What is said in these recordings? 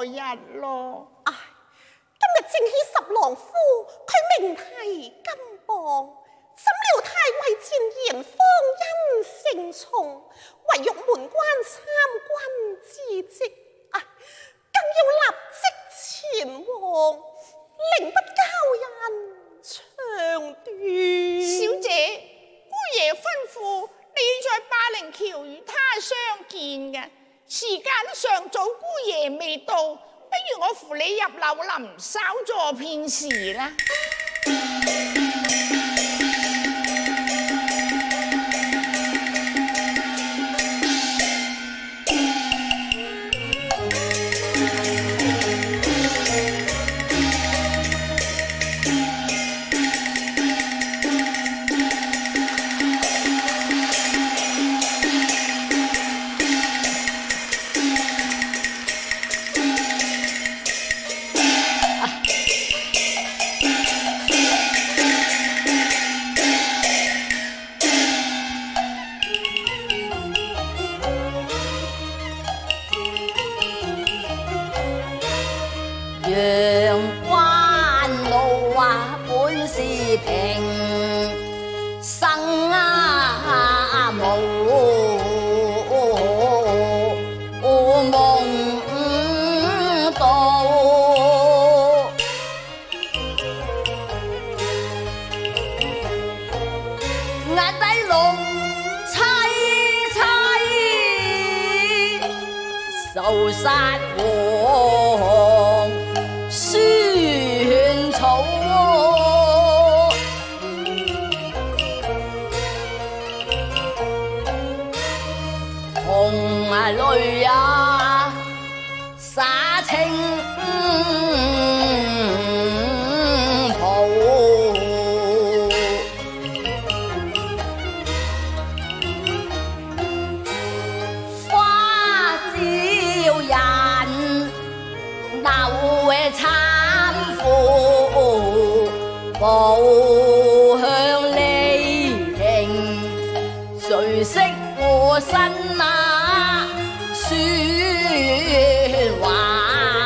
日咯。 唉，今日正喜十郎夫，佢名提金榜，怎料太尉前言方因盛重，唯欲門關參軍之職，更要立即前往，寧不交人長斷。 小姐，姑爺吩咐你在霸陵橋與他相見嘅時間尚早，姑爺未到，不如我扶你入柳林稍坐片時啦。 陽關路本是平生無夢到，壓低龍凄凄受殺王宣草，紅淚灑青袍，花照人流慘負，步向離庭，誰識我身説話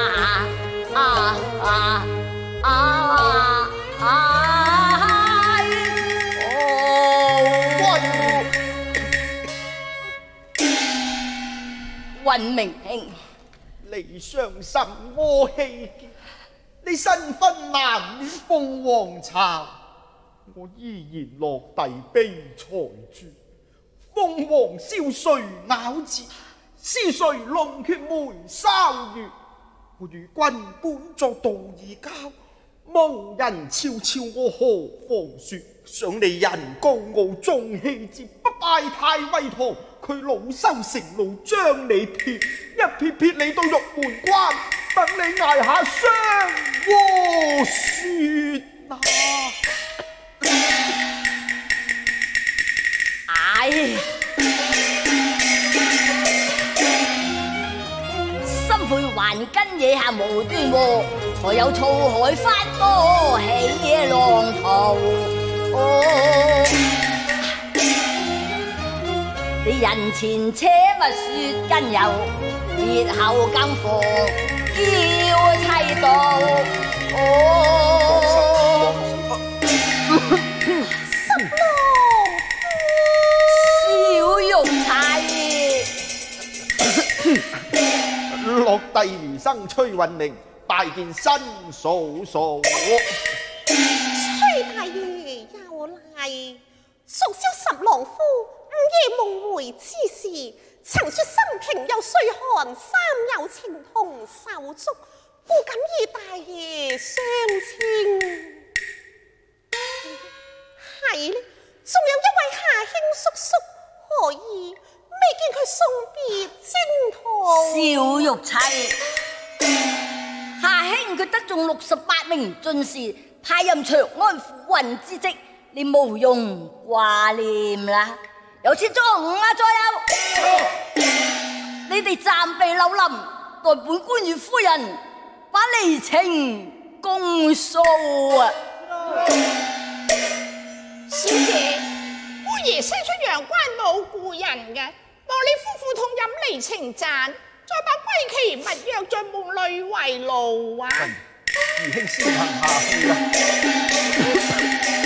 雲明卿， 你傷心我氣結，你新婚難免鳳凰巢，我依然落地悲裁住。鳳凰燒碎咬折，撕碎龍闕梅梢月。我與君本作道義交，無人悄悄我何妨說？想你人高傲重氣節，不拜太尉堂，佢老羞成怒將你撇，一撇撇你到玉門關，等你捱下霜和雪啊！ 唉，心悔還跟野下無端禍，才有醋海翻波起浪濤。你人前且勿說根由，別後更妨嬌妻道。 十郎小玉妻， 落第餘生崔運明，拜見新嫂嫂。 崔大爺又嚟，促銷十郎夫午夜夢回之時，曾說心平又歲寒，三有情同手足，故敢以大爺相稱。係呢，仲有一位夏兄叔叔，何以未見佢送別征途？ 小玉妻，夏兄佢得中68名進士，派任長安府尹之職，你無用掛念啦。有請中午左右，你哋暫避柳林，待本官與夫人把離情公訴啊！ 小姐，姑爺西出陽關冇故人嘅，望你夫婦同飲離情盞， 再把歸期勿約在門裏為勞啊！ 義兄先行下去啊！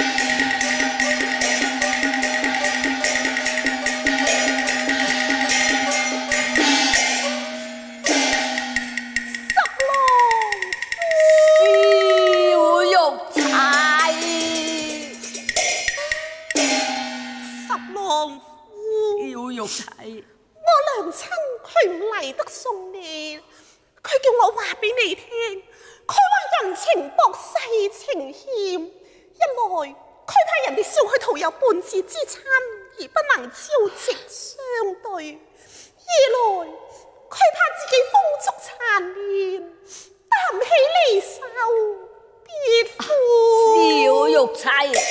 我娘親佢唔嚟得送你，佢叫我話俾你聽，佢話人情薄世情欠，一來佢怕人哋笑佢徒有半字之親而不能朝夕相對，二來佢怕自己風燭殘年，擔起離愁別負。 小玉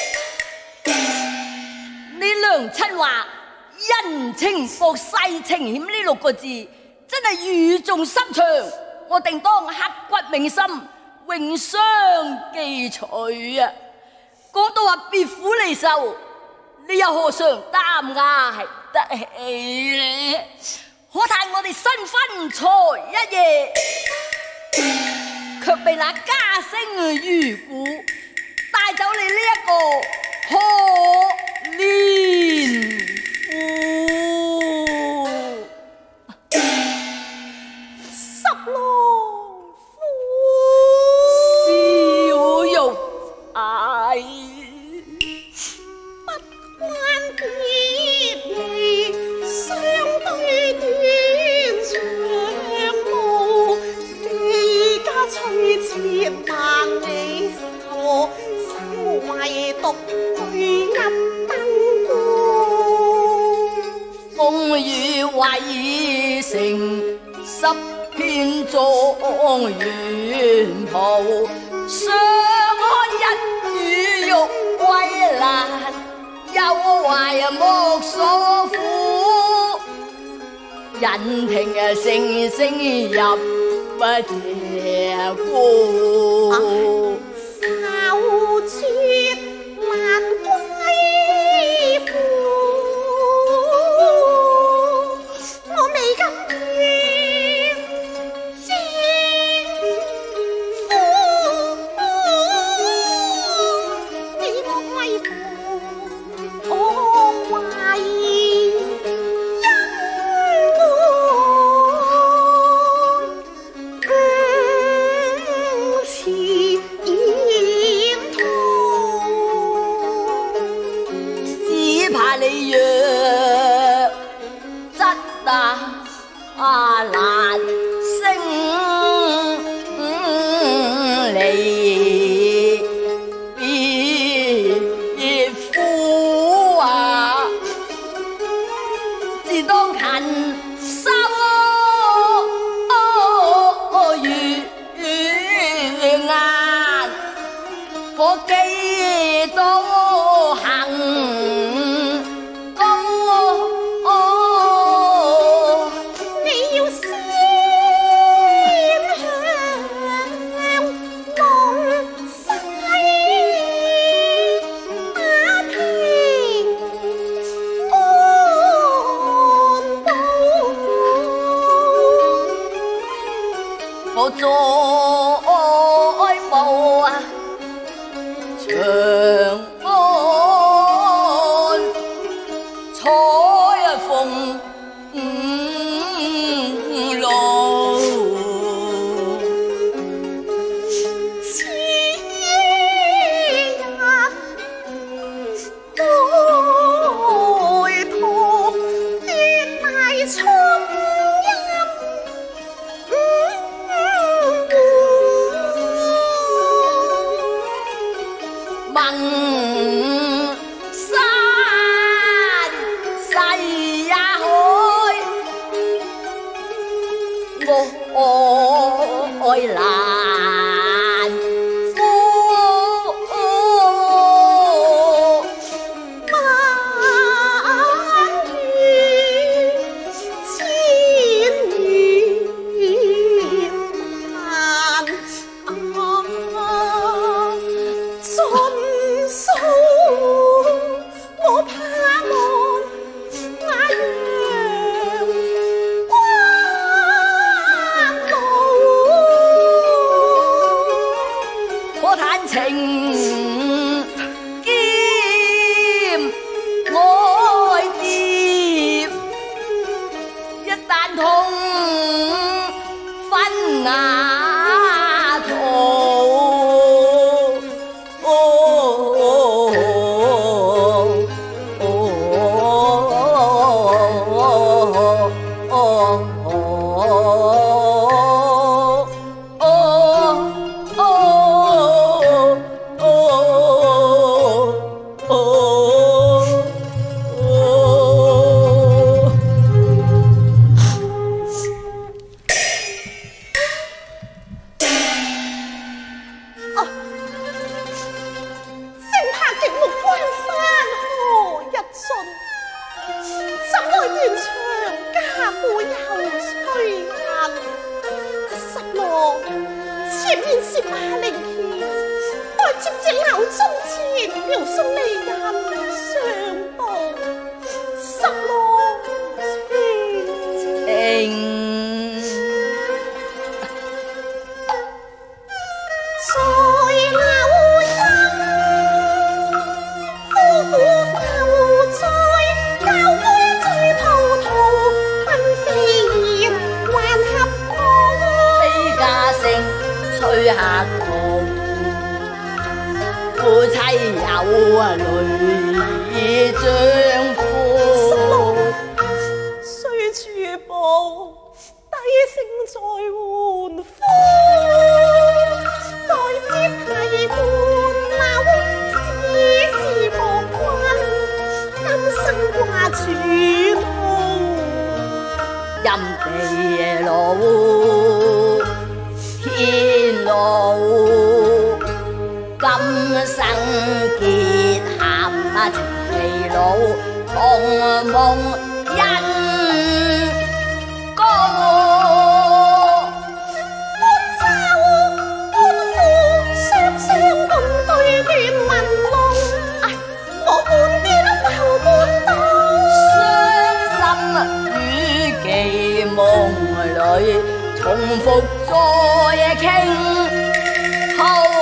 妻，你娘親話人情薄世情險呢6個字真係語重心長，我定當刻骨銘心，永相記取啊！講到話別苦離愁，你又何嘗擔捱得起呢？可嘆我哋新婚才一夜，卻被那家聲如鼓帶走你呢一個可憐十郎夫， 小玉愛， 不關別離，相對斷腸路，你家翠前萬里愁，心唯獨對一燈光。 風雨圍城10片狀元袍，相看一語玉歸蘭，又懷莫所苦，人聽聲聲入這故。 愁絕難歸附，我未敢願正夫，你莫為父我懷疑難升離別夫啊，自當勤修如顏，我幾多行。我再步長安彩鳳路， 此日來途斷崖重問山勢也開，愛難夫。 萬語千言難盡數，我盼望那陽光兼愛蝶，一旦痛分牙圖。夫妻有淚丈夫， 須處報低聲再喚夫，待接提伴那翁絲絲薄君，今生掛處任地老天老。今生結合情未老，同夢因歌。 半嘲半負，雙雙共對斷紋路。我半邊浮半島， 傷心與記夢裏，重複再傾後。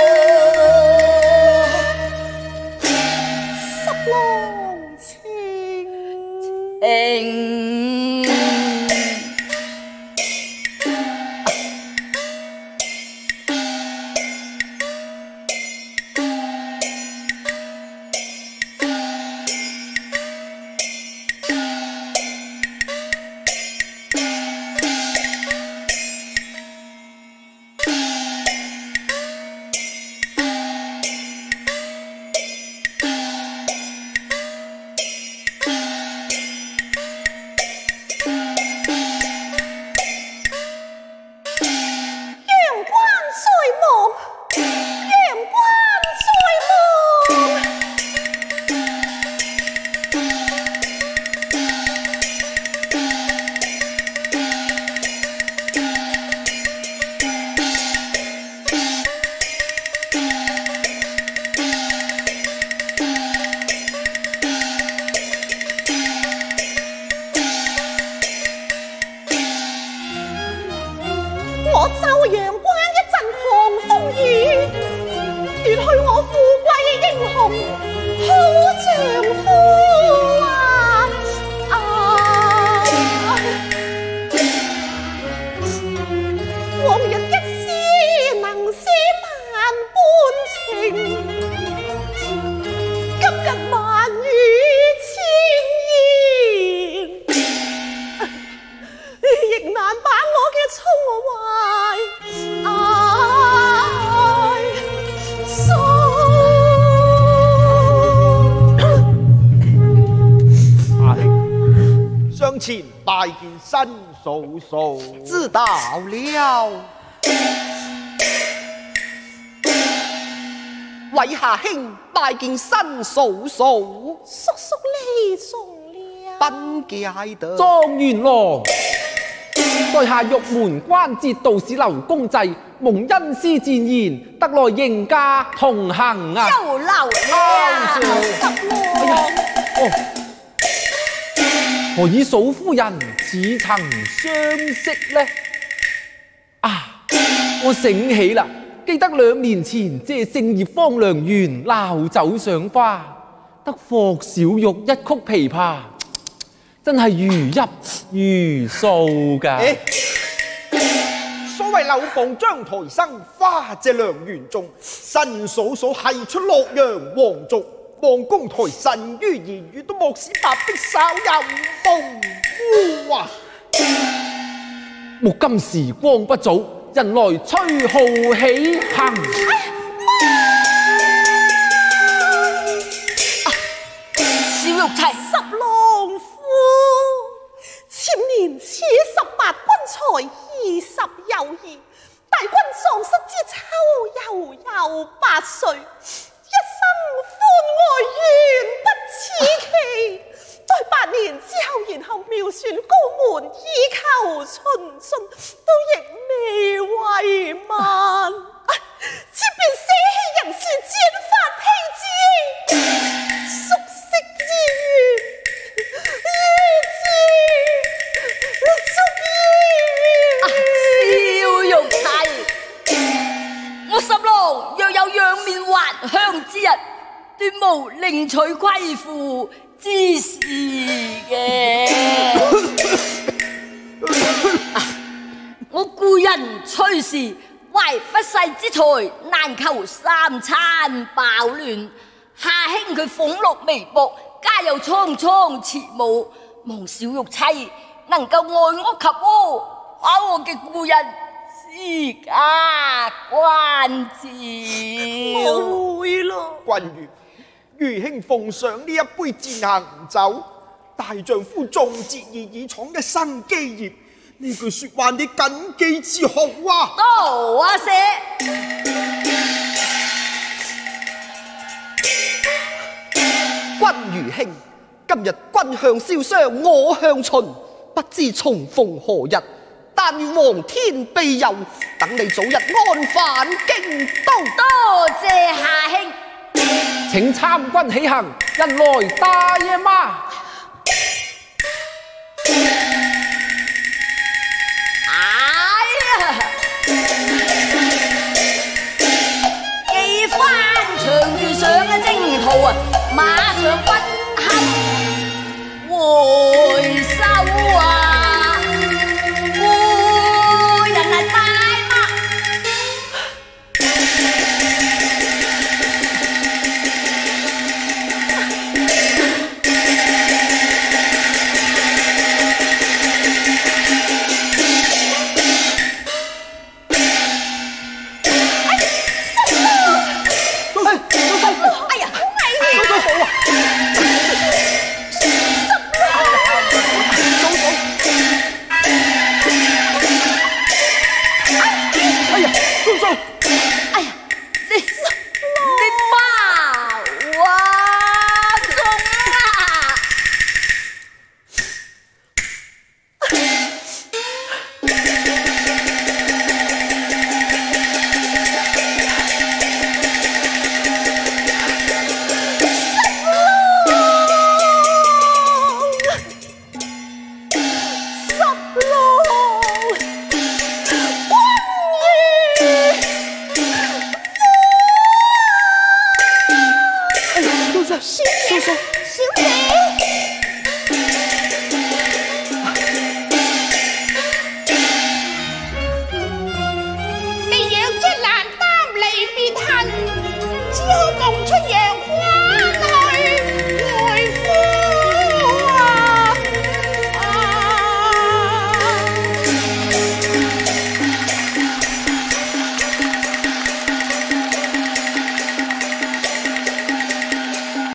我奏陽關一陣狂風雨，奪去我富貴英雄好丈夫往日一絲能寫萬般情，今日萬語千言，亦難把我嘅衷懷訴。 阿兄，上前拜見新嫂嫂。 知道了。為下兄拜見新嫂嫂， 叔叔你重了。 賓記得。 狀元郎，在下玉門關節道士劉公濟，蒙恩師薦言，得來迎駕同行啊！ 又流了。 何以嫂夫人似曾相識呢？啊，我醒起啦， 記得2年前借聖葉芳良園鬧酒賞花，得霍小玉1曲琵琶，真係如泣如訴㗎。 所謂柳傍章台生，花謝良緣種。新嫂嫂係出洛陽皇族，望公台神於言語，都莫使白璧稍有風污啊！ 目今時光不早，人來吹號起行。 小玉妻， 十郎夫，前年此18軍才20有餘，大軍喪失之秋悠悠8歲，一生歡愛原不似期。待8年之後，然後妙選高門，以求循信，都亦未為聞。此便捨棄人事，剪髮披之，宿息之緣，於之足矣。 小玉妻，我十郎若有仰面還鄉之日，斷無另娶貴婦之事嘅。我故人崔氏為不世之財，難求3餐飽暖。夏兄佢俸祿微薄，家又蒼蒼切無，望小玉妻能夠愛屋及烏，把我嘅故人私家關照。 冇會咯。 君如，余兄奉上呢一杯餞行酒，大丈夫重節而以闖嘅新基業，呢句說話你謹記之好啊！ 多謝。 君如兄，今日君向蕭商，我向秦，不知重逢何日？但願皇天庇佑，等你早日安返京都。 多謝夏兄。 請參軍起行，人來大爺媽。 哎呀！既翻牆遇上嘅征途啊，馬上不堪回收啊！故人係大媽。 小姐，